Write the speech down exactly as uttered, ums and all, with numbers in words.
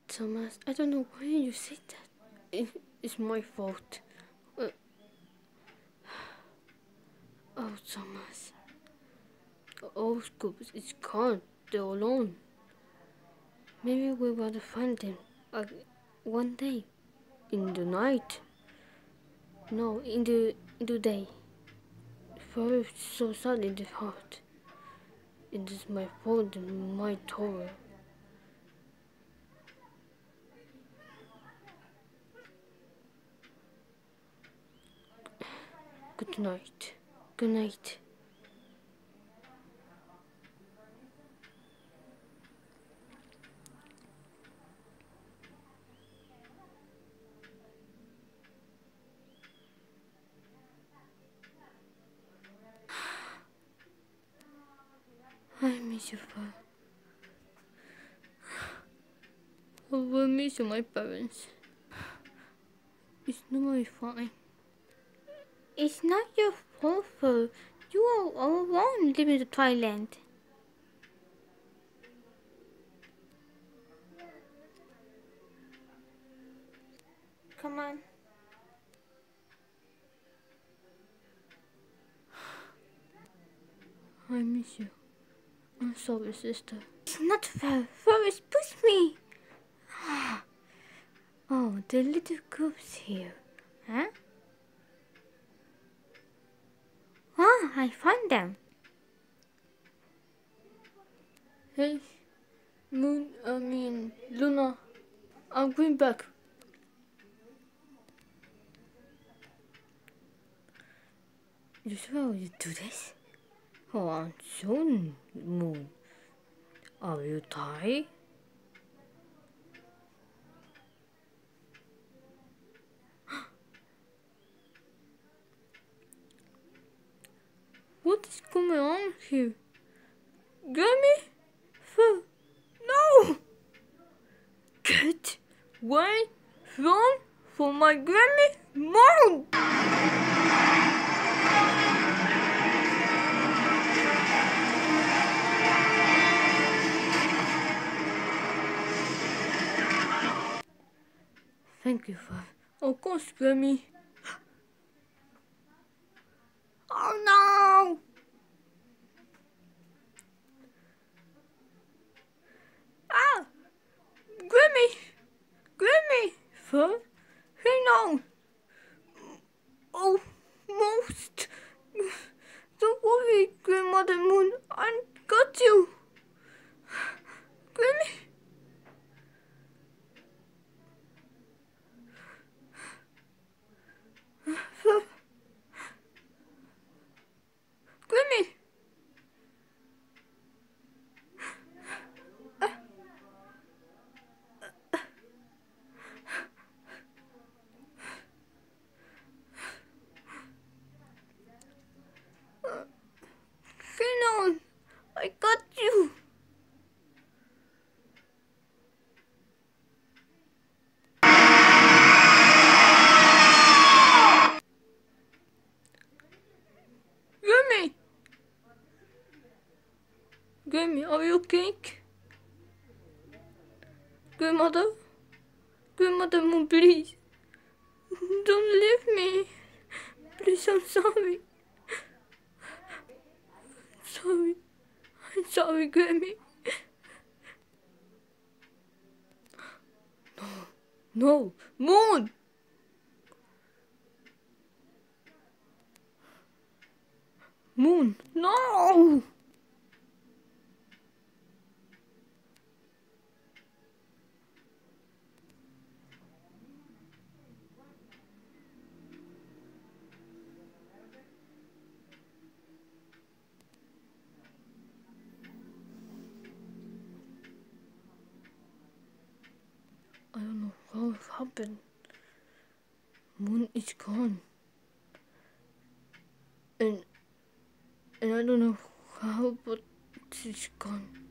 Thomas, I don't know why you said that. It, it's my fault. Uh, oh, Thomas. Oh, Scoops, it's gone. They're alone. Maybe we will find them uh, one day. In the night. No, in the in the day. For so sad in the heart. It is my fault and my tower. Good night. Good night. I miss you, Father. I will miss my parents. It's not fine. It's not your fault, Father. You are all alone living in the Thailand. Come on. I miss you. I'm sorry, sister. It's not fair. Forrest, push me. Oh, the little girl's here. Huh? Ah, I found them. Hey, Moon, I mean, Luna, I'm going back. You sure you do this? Oh, I'm soon, Moon. Are you tired? What is going on here? Grammy? For no! Get away from for my Grammy Moon! Thank you, Father. Of course, Grammy. Oh no! Ah! Grammy! Grammy! Father? Hang on! Almost! Don't worry, Grandmother Moon. I got you! Grammy! Grammy! Hang on! I got you! Grammy! Grammy, are you okay? Grandmother? Grandmother Moon, please. Don't leave me. Please, I'm sorry. I'm sorry. I'm sorry, Grammy. No. No. Moon! Moon, no! I don't know how it happened. Moon is gone. And and I don't know how, but she's gone.